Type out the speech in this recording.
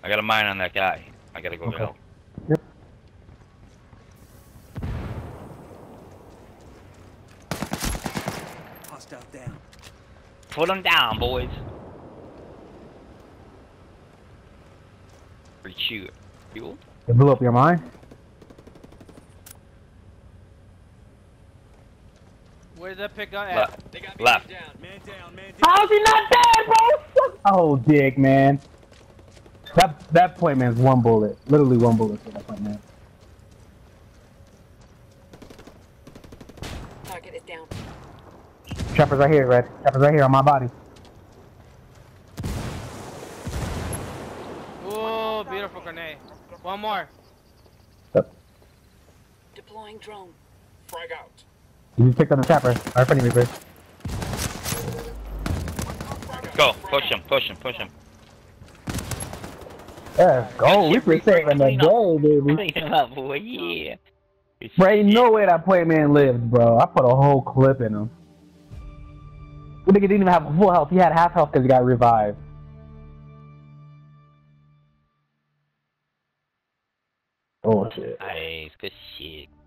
I got a mine on that guy. I gotta go help. Yep. Hostile down. Put him down, boys. Reshoot. Fuel? It blew up your mine? Where's that pick up at? Left. They got Left. man down, man down. How's he not dead, bro? Oh, dick, man. That point man's one bullet. Literally one bullet for that point man. Target is down. Trapper's right here, Red. Trapper's right here on my body. Ooh, beautiful grenade. One more. Yep. Deploying drone. Frag out. You just picked on the Trapper. Alright, funny Reaper. Go. Push him. Push him. Push him. Yeah, go. Reaper saving the day, baby. Clean him up, boy. Yeah. Bro, ain't no way that point man lived, bro. I put a whole clip in him. The nigga didn't even have full health. He had half health because he got revived. Oh shit. Nice. Good shit.